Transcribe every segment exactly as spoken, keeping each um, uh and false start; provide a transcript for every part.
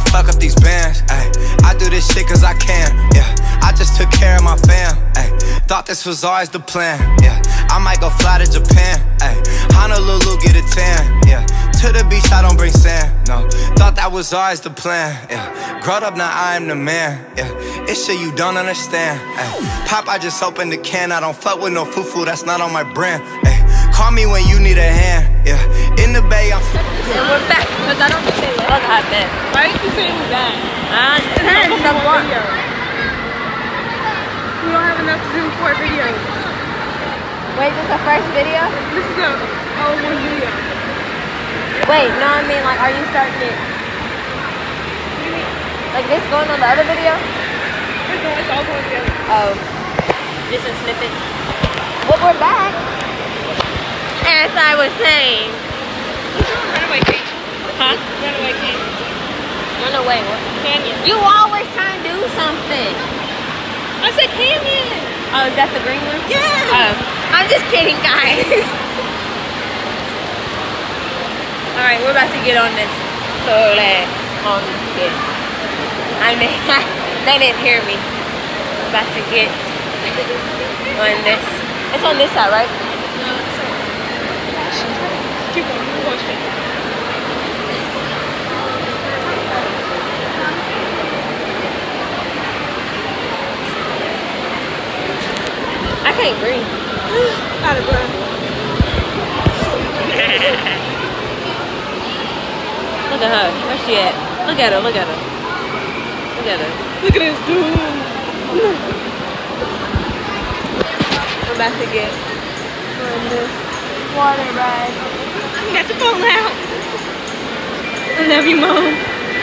fuck up these bands, ayy. I do this shit cause I can, yeah. I just took care of my fam, ayy. Thought this was always the plan, yeah. I might go fly to Japan, ayy. Honolulu, get a tan, yeah. To the beach, I don't bring sand, no. Thought that was always the plan, yeah. Growed up, now I am the man, yeah. It's shit you don't understand, ayy. Pop, I just opened the can. I don't fuck with no fufu, that's not on my brand, ayy. Call me when you need a hand, yeah. In the bay, I'm. And we're back, because I don't think they was hot then. Why you keep saying that? Uh, it's kind of stuff on. We don't have enough to do for a video. Wait, this is the first video? This is a oh one video. Wait, no, I mean, like, are you starting it? Like this going on the other video? It's all, it's all going together. Oh. Just a snippet. Well, we're back. As I was saying. Runaway King. Huh? Runaway King. Runaway what? Canyon. You always trying to do something. I said canyon. Oh, is that the green one? Yeah. Oh. I'm just kidding, guys. Alright, we're about to get on this. So, like, on this. I mean, they didn't hear me. We're about to get on this. It's on this side, right? Keep going, keep going straight. I can't breathe. Out of breath. Look at her. Where's she at? Look at her, look at her. Look at her. Look at this dude. We're about to get on this water ride. You got your phone out. I love you, Mom.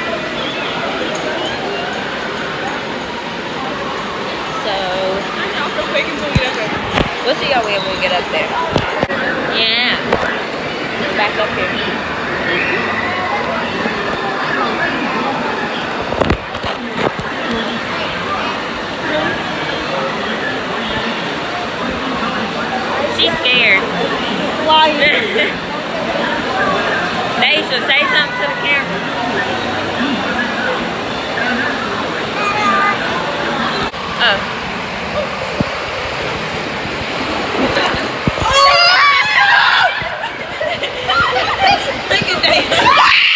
So, I know, I'm so quick until we get up there. we'll see y'all when we get up there. Yeah. Back up here. She's scared. Why? Deja, say something to the camera. Oh. Look at Deja.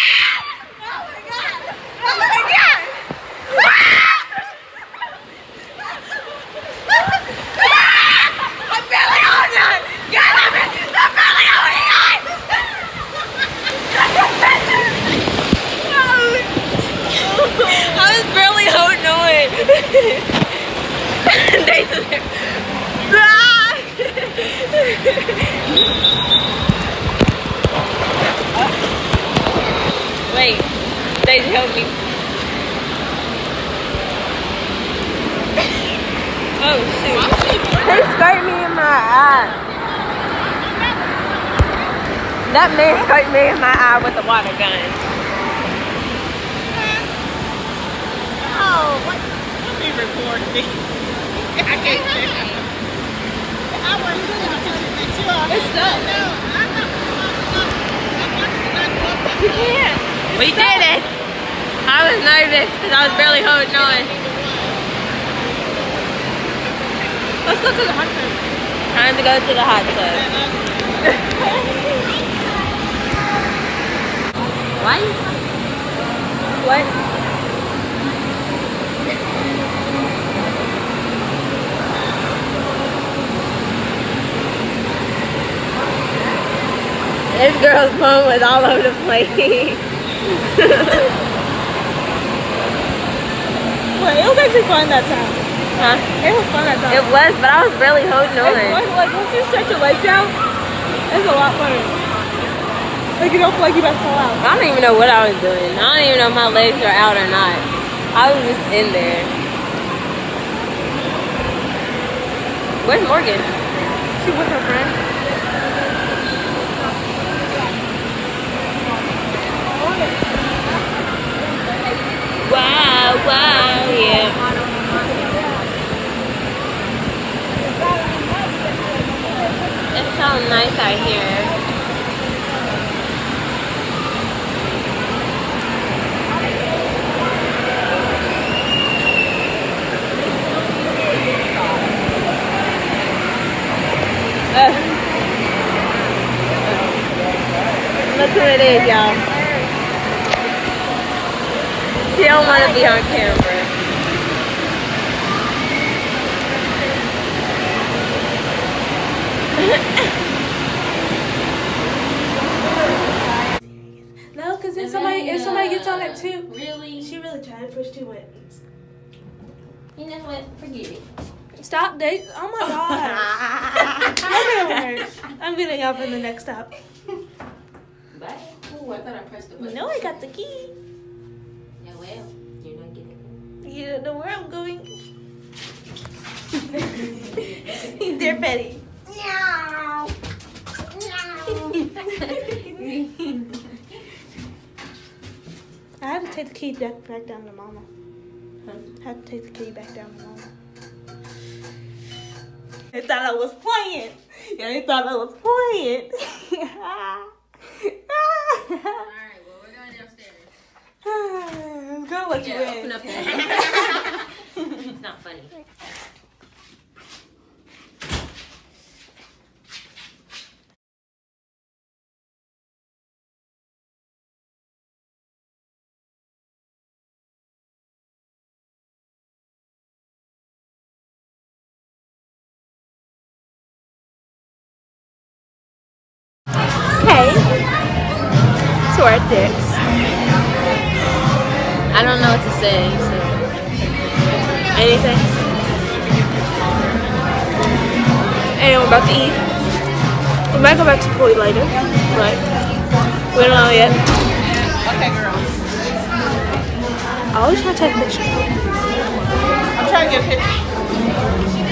Wait, Daisy, help me. Oh shoot. They squirt me in my eye. That man squirt me in my eye with a water gun. Oh, what? Let me record me. I can't say that. I wasn't good enough to make sure. It's stuck. You can't. We did it. I was nervous because I was barely holding on. Let's go to the hot tub. Time to go to the hot tub. Why? What? This girl's phone was all over the place. Wait, it was actually fun that time. Huh? It was fun that time. It was, but I was barely holding on. It's fun, like once you stretch your legs out, it's a lot funner. Like you don't feel like you about to fall out. I don't even know what I was doing. I don't even know if my legs are out or not. I was just in there. Where's Morgan? She with her friend. Wow, wow, yeah. It's so nice out here. is, y'all. She don't want to be on camera. No, because if somebody if somebody gets on it too, Really? she really tried to push two buttons. You know what? Forget it. Stop, date. Oh my god. I'm gonna work. I'm gonna y'all for the next stop. Bye. Ooh, I thought I pressed the button. No, I got the key. Yeah, well, you're not getting You don't know where I'm going. They're petty. Meow. I had to take the key back, back down to Mama. I had to take the key back down to Mama. They thought I was playing. Yeah, they thought I was playing. Alright, well, we're going downstairs. It's gonna let you Yeah, in. open up there. It's not funny. Okay. So we're at Dick's. I don't know what to say, so. Anything? And we're about to eat. We might go back to Chloe later, but we don't know yet. Okay, girl. I always try to take a picture. I'm trying to get a picture.